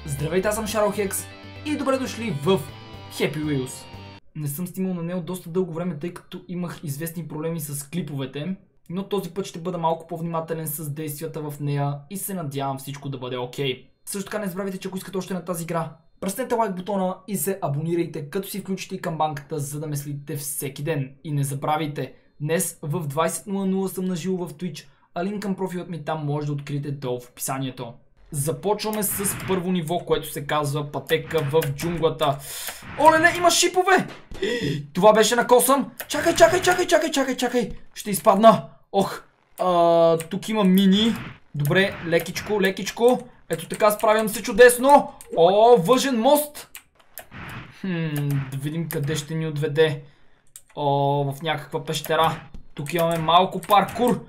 Здравейте, аз съм Шарлхекс и добре дошли в Happy Wheels. Не съм снимал на него доста дълго време, тъй като имах известни проблеми с клиповете, но този път ще бъда малко по-внимателен с действията в нея и се надявам всичко да бъде окей. Също така не забравяйте, че ако искате още на тази игра, пръснете лайк бутона и се абонирайте, като си включите и камбанката, за да ме следите всеки ден. И не забравяйте, днес в 20:00 съм на живо в Twitch, а линк към профилът ми там може да откриете долу в описанието. Започваме с първо ниво, което се казва пътека в джунглата. Оле, има шипове! Това беше на косъм. Чакай. Ще изпадна. Ох, тук има мини. Добре, лекичко. Ето така, справям се чудесно. О, въжен мост. Да видим къде ще ни отведе. О, в някаква пещера. Тук имаме малко паркур.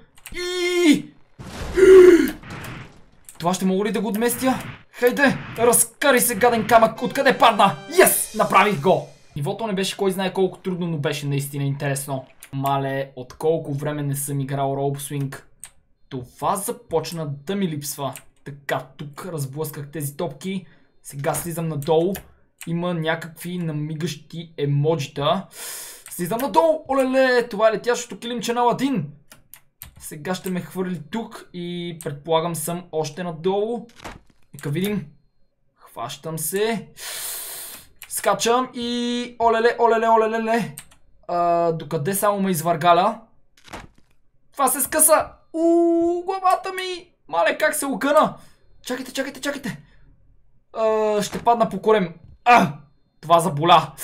Това ще мога ли да го отместя? Хайде, разкари се, гаден камък. Откъде падна? Yes! Направих го! Нивото не беше кой знае колко трудно, но беше наистина интересно. Мале, от колко време не съм играл Rope Swing. Това започна да ми липсва. Така, тук разблъсках тези топки. Сега слизам надолу. Има някакви намигащи емоджита. Слизам надолу! Олеле, това е летящото килимче на Аладин. Сега ще ме хвърли тук и предполагам съм още надолу. Нека видим. Хващам се. Скачам и... Олеле. Докъде само ме извъргаля? Това се скъса. Главата ми. Мале, как се огъна. Чакайте. Ще падна по корем. Това заболя.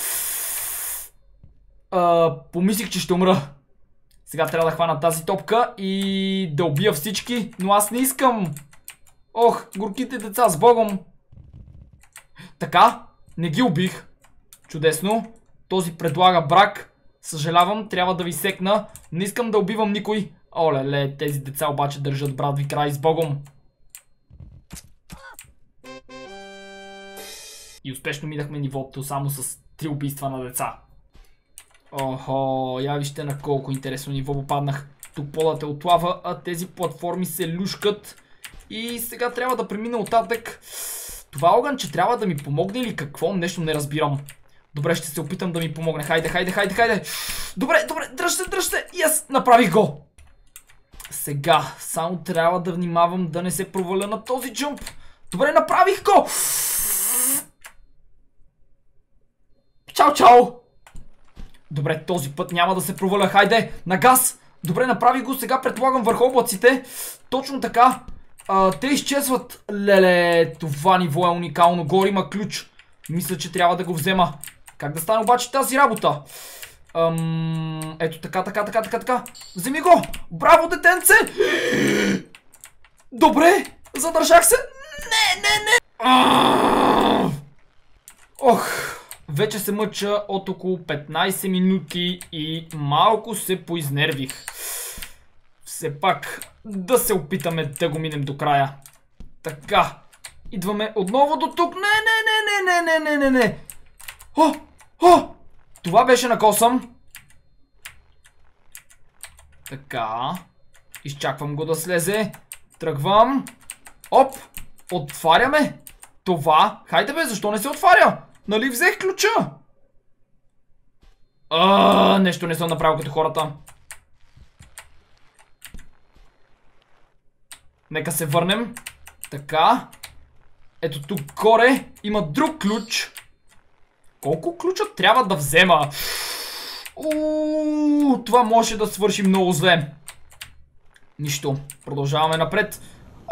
Помислих, че ще умра. Сега трябва да хвана тази топка и да убия всички, но аз не искам. Ох, горките деца, с Богом. Така, не ги убих. Чудесно. Този предлага брак. Съжалявам, трябва да ви секна. Не искам да убивам никой. Оле, тези деца обаче държат брат ви край, с Богом. И успешно минахме нивото само с 3 убийства на деца. Охо, я вижте на колко интересно ниво попаднах. Тук полът е от лава, а тези платформи се люшкат. И сега трябва да премина оттатък. Това огънче трябва да ми помогне или какво? Нещо не разбирам. Добре, ще се опитам да ми помогне. Хайде. Добре, дръж се. Yes, направих го. Сега, само трябва да внимавам да не се проваля на този джъмп. Добре, направих го. Чао. Добре, този път няма да се проваля. Хайде, на газ! Добре, направи го. Сега предполагам върху облаците. Точно така. Те изчезват. Леле, това ниво е уникално. Горе има ключ. Мисля, че трябва да го взема. Как да стане обаче тази работа? Ето така. Вземи го! Браво, детенце! Добре, задържах се. Не. Ох. Вече се мъча от около 15 минути и малко се поизнервих. Все пак да се опитаме да го минем до края. Така. Идваме отново до тук. Не. Това беше на косъм. Така. Изчаквам го да слезе. Тръгвам. Оп. Отваряме. Това. Хайде бе, защо не се отваря? Нали взех ключа? Нещо не съм направил като хората. Нека се върнем. Така. Ето тук горе има друг ключ. Колко ключа трябва да взема? Това може да свърши много зле. Нищо. Продължаваме напред.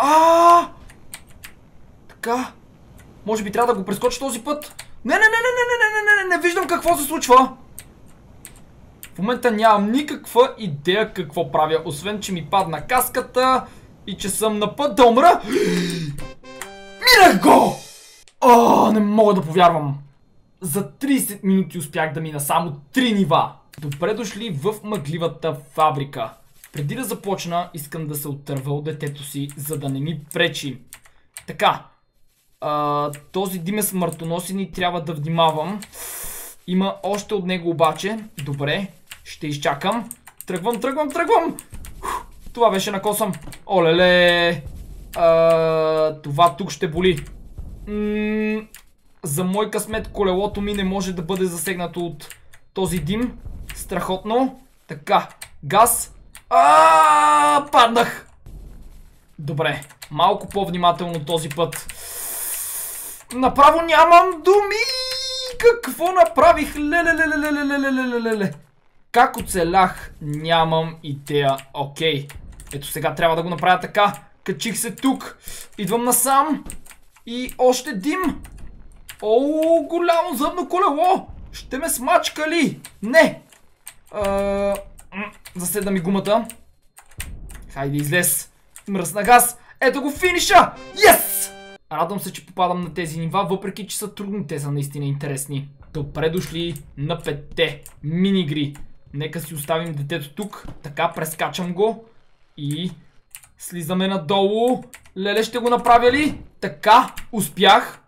Така. Може би трябва да го прескоча този път. Не виждам какво се случва. В момента нямам никаква идея какво правя, освен че ми падна каската и че съм на път да умра. Минах го! Не мога да повярвам. За 30 минути успях да мина само 3 нива. Добре дошли в мъгливата фабрика. Преди да започна, искам да се отърва от детето си, за да не ми пречи. Така. Този дим е смъртоносен и трябва да внимавам. Има още от него обаче. Добре, ще изчакам. Тръгвам. Това беше на косъм. Олеле. Това тук ще боли. За мой късмет колелото ми не може да бъде засегнато от този дим. Страхотно. Така, газ. Паднах. Добре, малко по-внимателно този път. Направо нямам думи. Какво направих? Леле. Как оцелях? Нямам идея. Окей. Ето сега трябва да го направя така. Качих се тук. Идвам насам. И още дим. О, голямо зъбно колело. Ще ме смачка ли? Не. Заседна ми гумата. Хайде, излез. Мръсна газ. Ето го финиша. Yes! Радвам се, че попадам на тези нива, въпреки че са трудни, те са наистина интересни. Добре дошли на 5-те мини-игри. Нека си оставим детето тук. Така, прескачам го. И слизаме надолу. Леле, ще го направя ли? Така, успях.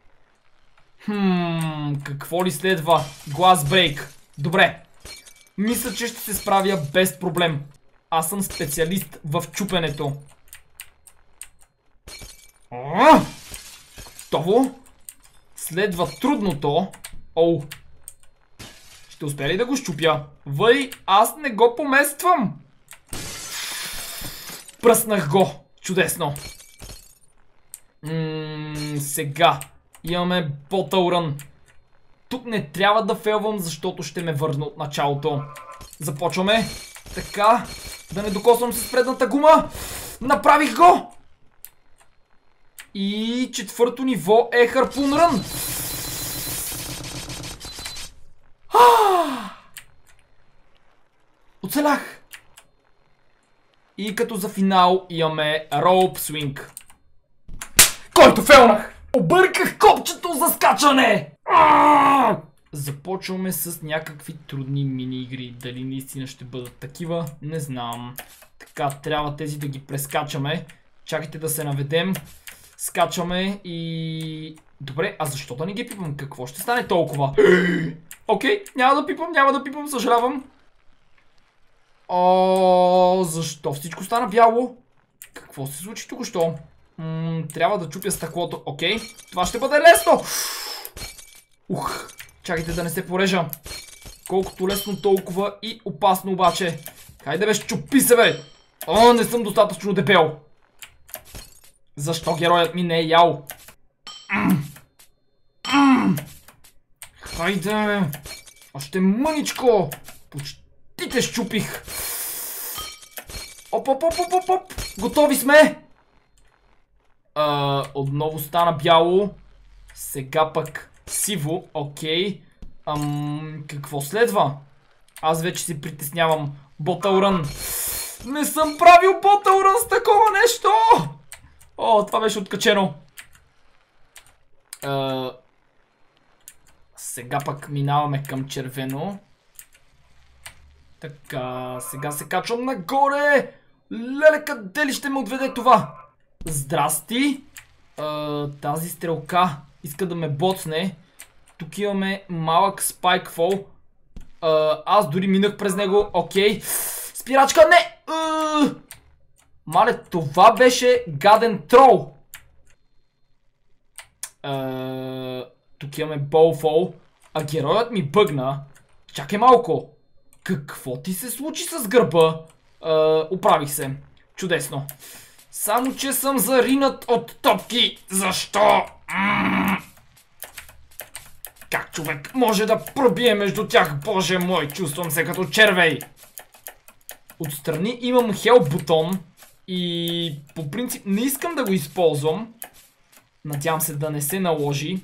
Какво ли следва? Glass break. Добре. Мисля, че ще се справя без проблем. Аз съм специалист в чупенето. Готово. Следва трудното. Оу. Ще успея ли да го щупя? Въй, аз не го помествам. Пръснах го. Чудесно. Сега имаме Bottle Run. Тук не трябва да фейлвам, защото ще ме върна от началото. Започваме. Така. Да не докосвам с предната гума. Направих го. И четвърто ниво е Harpoon Run. Оцелях. И като за финал имаме Rope Swing. Който фейлнах. Обърках копчето за скачане. Започваме с някакви трудни мини-игри. Дали наистина ще бъдат такива, не знам. Така, трябва тези да ги прескачаме. Чакайте да се наведем. Скачаме и... Добре, а защо да не ги пипам? Какво ще стане толкова? Окей, няма да пипам, съжалявам. Защо всичко стана бяло? Какво се случи току-що? Трябва да чупя стъклото. Окей, това ще бъде лесно. Чакайте да не се порежа. Колкото лесно, толкова и опасно обаче. Хайде бе, щупи се бе. Не съм достатъчно дебел. Защо героят ми не е ял? Хайде. Още мъничко. Почти те щупих. Оп. Готови сме. Отново стана бяло. Сега пък сиво. Окей. Какво следва? Аз вече се притеснявам. Bottle Run. Не съм правил Bottle Run с такова нещо. Това беше откачено. Сега пък минаваме към червено. Така, сега се качвам нагоре. Леле, къде ли ще ме отведе това? Здрасти. Тази стрелка иска да ме боцне. Тук имаме малък спайкфол. Аз дори минах през него. Окей. Спирачка, не! Мале, това беше гаден трол. Тук имаме болфол. А героят ми бъгна. Чакай малко. Какво ти се случи с гърба? Оправих се. Чудесно. Само че съм заринат от топки. Защо? Как човек може да пробие между тях? Боже мой, чувствам се като червей. Отстрани имам хел бутон. И по принцип не искам да го използвам. Надявам се да не се наложи.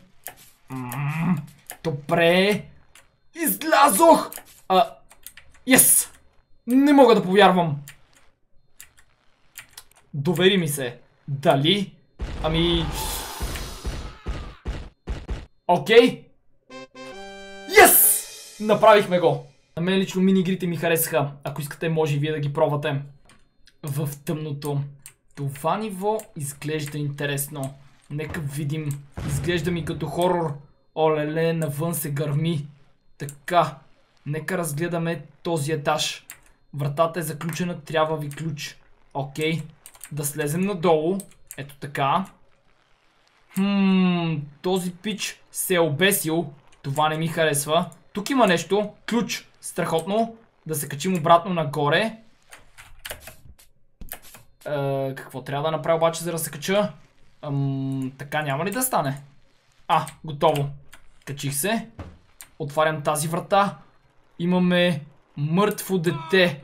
Добре. Излязох! Yes! Не мога да повярвам. Довери ми се. Дали? Окей. Yes! Направихме го. На мен лично мини-игрите ми харесаха. Ако искате, може и вие да ги пробвате. В тъмното. Това ниво изглежда интересно. Нека видим. Изглежда ми като хорор. Олеле, навън се гърми. Така. Нека разгледаме този етаж. Вратата е заключена, трябва ви ключ. Окей. Да слезем надолу. Ето така. Този пич се е обесил. Това не ми харесва. Тук има нещо. Ключ. Страхотно. Да се качим обратно нагоре. Какво трябва да направя обаче, за да се кача? Така няма ли да стане? Готово. Качих се. Отварям тази врата. Имаме мъртво дете.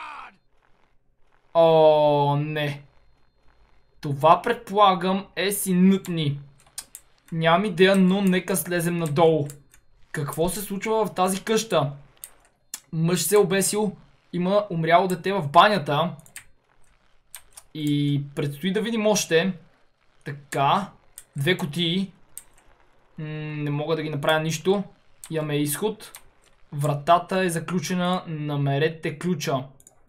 О, не. Това предполагам е синът ни. Нямам идея, но нека слезем надолу. Какво се случва в тази къща? Мъж се е обесил. Има умряло дете в банята. И предстои да видим още. Така. 2 кутии. Не мога да ги направя нищо. Имаме изход. Вратата е заключена. Намерете ключа.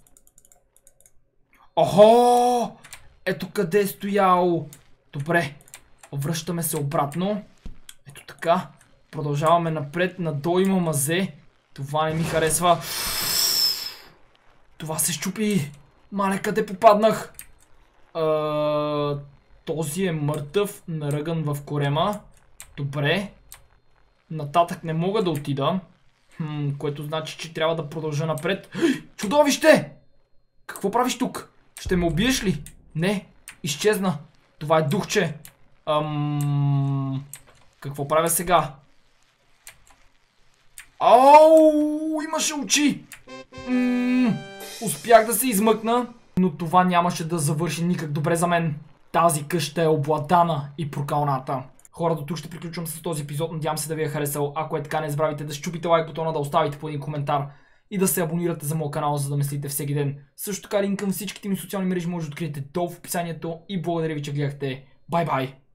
Охо! Ето къде е стоял. Добре. Връщаме се обратно. Ето така. Продължаваме напред. Надолу има мазе. Това не ми харесва. Това се щупи. Мале, къде попаднах? Този е мъртъв. Наръган в корема. Добре. Нататък не мога да отида. Което значи, че трябва да продължа напред. Чудовище! Какво правиш тук? Ще ме убиеш ли? Не. Изчезна. Това е духче. Какво правя сега? Ау! Имаше очи! Успях да се измъкна, но това нямаше да завърши никак добре за мен. Тази къща е обладана и прокалната. Хора, до тук ще приключвам с този епизод. Надявам се да ви е харесал. Ако е така, не забравяйте да щупите лайк бутона, да оставите по един коментар и да се абонирате за моят канал, за да ме следите всеки ден. Също така линк към всичките ми социални мрежи може да откриете долу в описанието и благодаря ви, че гледахте. Бай-бай!